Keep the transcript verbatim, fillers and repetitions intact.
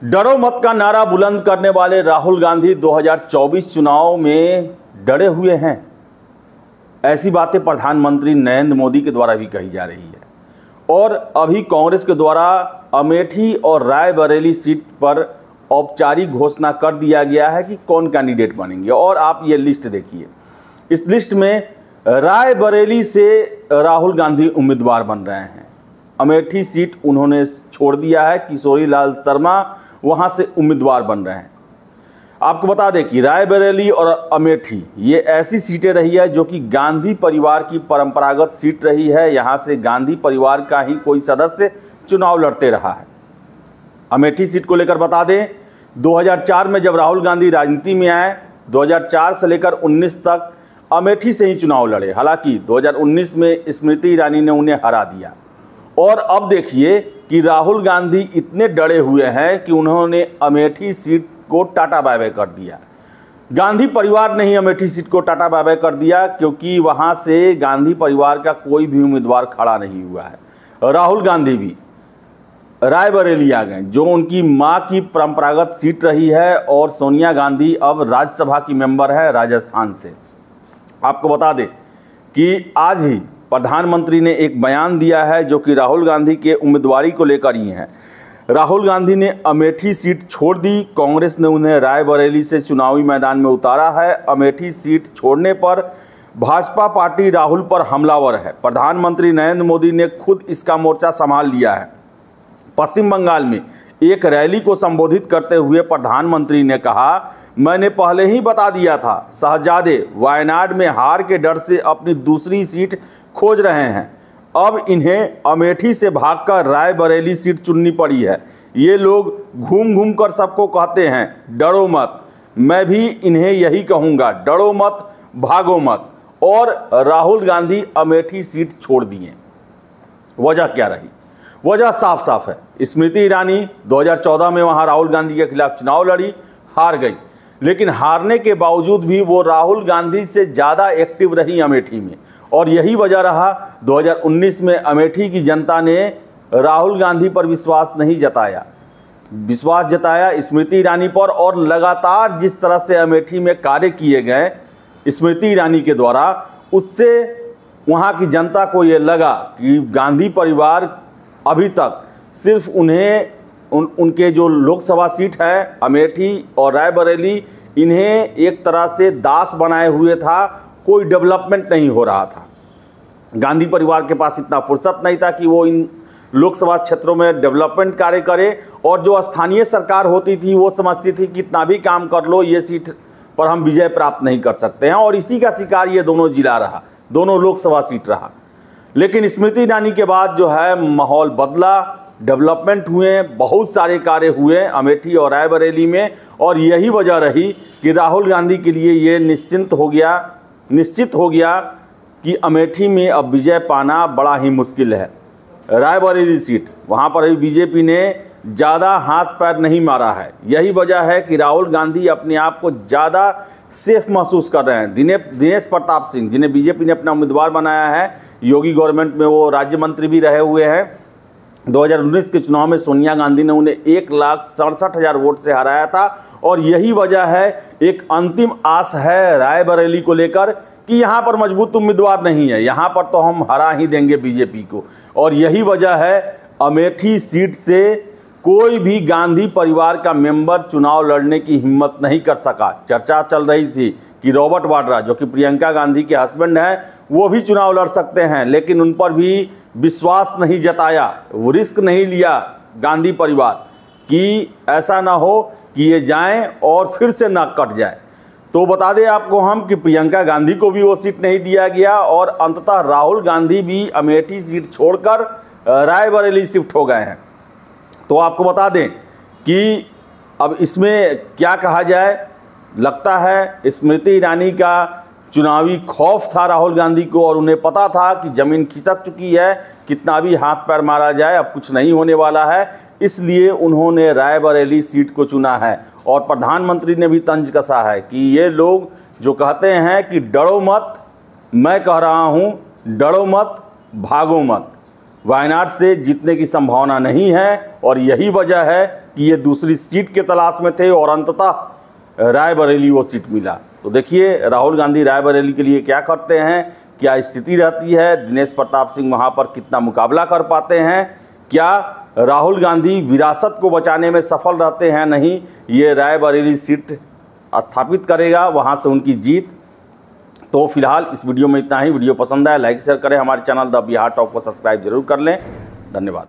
डरो मत का नारा बुलंद करने वाले राहुल गांधी दो हज़ार चौबीस चुनाव में डरे हुए हैं। ऐसी बातें प्रधानमंत्री नरेंद्र मोदी के द्वारा भी कही जा रही है और अभी कांग्रेस के द्वारा अमेठी और रायबरेली सीट पर औपचारिक घोषणा कर दिया गया है कि कौन कैंडिडेट बनेंगे। और आप ये लिस्ट देखिए, इस लिस्ट में रायबरेली से राहुल गांधी उम्मीदवार बन रहे हैं। अमेठी सीट उन्होंने छोड़ दिया है, किशोरी लाल शर्मा वहां से उम्मीदवार बन रहे हैं। आपको बता दें कि रायबरेली और अमेठी ये ऐसी सीटें रही है जो कि गांधी परिवार की परंपरागत सीट रही है। यहां से गांधी परिवार का ही कोई सदस्य चुनाव लड़ते रहा है। अमेठी सीट को लेकर बता दें, दो हज़ार चार में जब राहुल गांधी राजनीति में आए, दो हज़ार चार से लेकर उन्नीस तक अमेठी से ही चुनाव लड़े। हालांकि दो हज़ार उन्नीस में स्मृति ईरानी ने उन्हें हरा दिया। और अब देखिए कि राहुल गांधी इतने डरे हुए हैं कि उन्होंने अमेठी सीट को टाटा बाय बाय कर दिया। गांधी परिवार ने ही अमेठी सीट को टाटा बाय बाय कर दिया, क्योंकि वहां से गांधी परिवार का कोई भी उम्मीदवार खड़ा नहीं हुआ है। राहुल गांधी भी रायबरेली आ गए, जो उनकी मां की परंपरागत सीट रही है। और सोनिया गांधी अब राज्यसभा की मेंबर है राजस्थान से। आपको बता दें कि आज ही प्रधानमंत्री ने एक बयान दिया है जो कि राहुल गांधी के उम्मीदवारी को लेकर ही है। राहुल गांधी ने अमेठी सीट छोड़ दी, कांग्रेस ने उन्हें रायबरेली से चुनावी मैदान में उतारा है। अमेठी सीट छोड़ने पर भाजपा पार्टी राहुल पर हमलावर है। प्रधानमंत्री नरेंद्र मोदी ने खुद इसका मोर्चा संभाल लिया है। पश्चिम बंगाल में एक रैली को संबोधित करते हुए प्रधानमंत्री ने कहा, मैंने पहले ही बता दिया था, शहजादे वायनाड में हार के डर से अपनी दूसरी सीट खोज रहे हैं। अब इन्हें अमेठी से भागकर रायबरेली सीट चुननी पड़ी है। ये लोग घूम घूम कर सबको कहते हैं डरो मत, मैं भी इन्हें यही कहूँगा, डरो मत, भागो मत। और राहुल गांधी अमेठी सीट छोड़ दिए। वजह क्या रही? वजह साफ साफ है। स्मृति ईरानी दो हज़ार चौदह में वहाँ राहुल गांधी के खिलाफ चुनाव लड़ी, हार गई। लेकिन हारने के बावजूद भी वो राहुल गांधी से ज़्यादा एक्टिव रही अमेठी में। और यही वजह रहा दो हज़ार उन्नीस में अमेठी की जनता ने राहुल गांधी पर विश्वास नहीं जताया, विश्वास जताया स्मृति ईरानी पर। और लगातार जिस तरह से अमेठी में कार्य किए गए स्मृति ईरानी के द्वारा, उससे वहाँ की जनता को ये लगा कि गांधी परिवार अभी तक सिर्फ उन्हें उन उनके जो लोकसभा सीट है अमेठी और रायबरेली, इन्हें एक तरह से दास बनाए हुए था। कोई डेवलपमेंट नहीं हो रहा था। गांधी परिवार के पास इतना फुर्सत नहीं था कि वो इन लोकसभा क्षेत्रों में डेवलपमेंट कार्य करे। और जो स्थानीय सरकार होती थी वो समझती थी कि इतना भी काम कर लो, ये सीट पर हम विजय प्राप्त नहीं कर सकते हैं। और इसी का शिकार ये दोनों जिला रहा, दोनों लोकसभा सीट रहा। लेकिन स्मृति ईरानी के बाद जो है माहौल बदला, डेवलपमेंट हुए, बहुत सारे कार्य हुए अमेठी और रायबरेली में। और यही वजह रही कि राहुल गांधी के लिए ये निश्चिंत हो गया निश्चित हो गया कि अमेठी में अब विजय पाना बड़ा ही मुश्किल है। रायबरेली सीट, वहाँ पर भी बीजेपी ने ज़्यादा हाथ पैर नहीं मारा है। यही वजह है कि राहुल गांधी अपने आप को ज़्यादा सेफ महसूस कर रहे हैं। दिनेश दिनेश प्रताप सिंह, जिन्हें बीजेपी ने अपना उम्मीदवार बनाया है, योगी गवर्नमेंट में वो राज्य मंत्री भी रहे हुए हैं। दो हज़ार उन्नीस के चुनाव में सोनिया गांधी ने उन्हें एक लाख सड़सठ हज़ार वोट से हराया था। और यही वजह है, एक अंतिम आस है रायबरेली को लेकर कि यहाँ पर मजबूत उम्मीदवार नहीं है, यहाँ पर तो हम हरा ही देंगे बीजेपी को। और यही वजह है अमेठी सीट से कोई भी गांधी परिवार का मेंबर चुनाव लड़ने की हिम्मत नहीं कर सका। चर्चा चल रही थी कि रॉबर्ट वाड्रा, जो कि प्रियंका गांधी के हस्बैंड हैं, वो भी चुनाव लड़ सकते हैं, लेकिन उन पर भी विश्वास नहीं जताया, वो रिस्क नहीं लिया गांधी परिवार कि ऐसा ना हो कि ये जाएं और फिर से नाक कट जाए। तो बता दें आपको हम कि प्रियंका गांधी को भी वो सीट नहीं दिया गया। और अंततः राहुल गांधी भी अमेठी सीट छोड़कर रायबरेली शिफ्ट हो गए हैं। तो आपको बता दें कि अब इसमें क्या कहा जाए, लगता है स्मृति ईरानी का चुनावी खौफ था राहुल गांधी को। और उन्हें पता था कि ज़मीन खिसक चुकी है, कितना भी हाथ पैर मारा जाए अब कुछ नहीं होने वाला है। इसलिए उन्होंने रायबरेली सीट को चुना है। और प्रधानमंत्री ने भी तंज कसा है कि ये लोग जो कहते हैं कि डरो मत, मैं कह रहा हूँ डरो मत, भागो मत, वायनाड से जीतने की संभावना नहीं है। और यही वजह है कि ये दूसरी सीट के तलाश में थे और अंततः रायबरेली वो सीट मिला। तो देखिए राहुल गांधी रायबरेली के लिए क्या करते हैं, क्या स्थिति रहती है, दिनेश प्रताप सिंह वहाँ पर कितना मुकाबला कर पाते हैं, क्या राहुल गांधी विरासत को बचाने में सफल रहते हैं नहीं, ये रायबरेली सीट स्थापित करेगा, वहाँ से उनकी जीत। तो फिलहाल इस वीडियो में इतना ही। वीडियो पसंद आया लाइक शेयर करें, हमारे चैनल द बिहार टॉक को सब्सक्राइब जरूर कर लें। धन्यवाद।